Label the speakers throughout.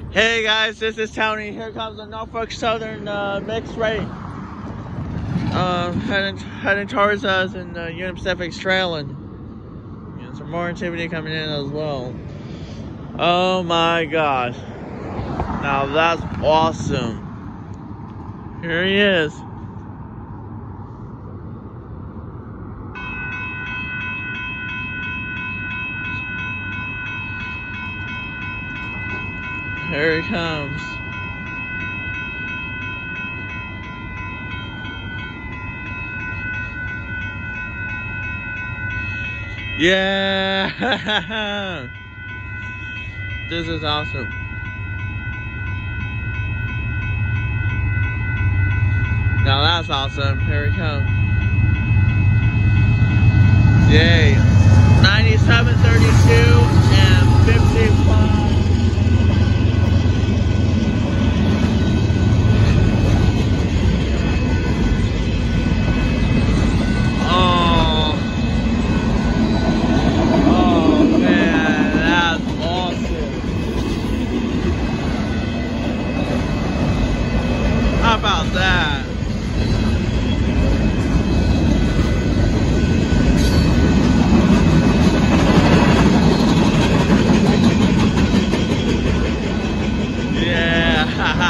Speaker 1: Hey guys, this is Tony. Here comes the Norfolk Southern mixed rate. Heading towards us in the Union Pacific's trailing. Some more activity coming in as well. Oh my gosh. Now that's awesome. Here he is. Here he comes. Yeah! This is awesome. Now that's awesome. Here he comes. Yay. 97.32 and 55. How about that? Yeah.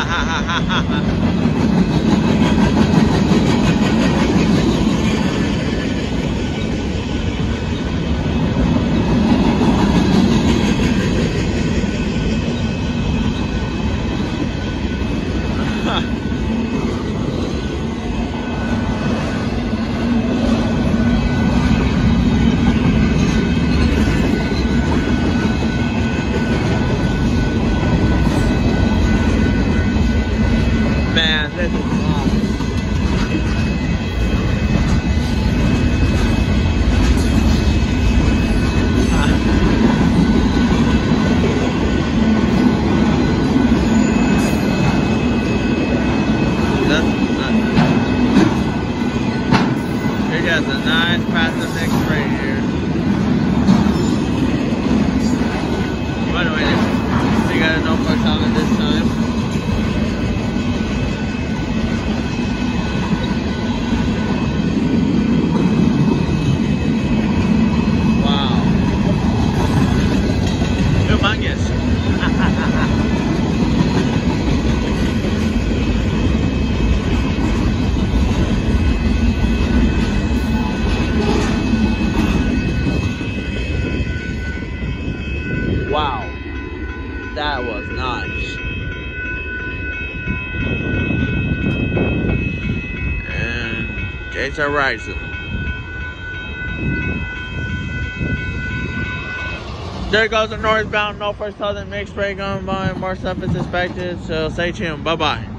Speaker 1: Man, this is awesome. He got a nice passive mix right here. By the way, you got a Norfolk Southern this time. Humongous. Wow, that was nice. And gates are rising. There goes the northbound Norfolk Southern mixed rate going by. More stuff is expected, so stay tuned. Bye-bye.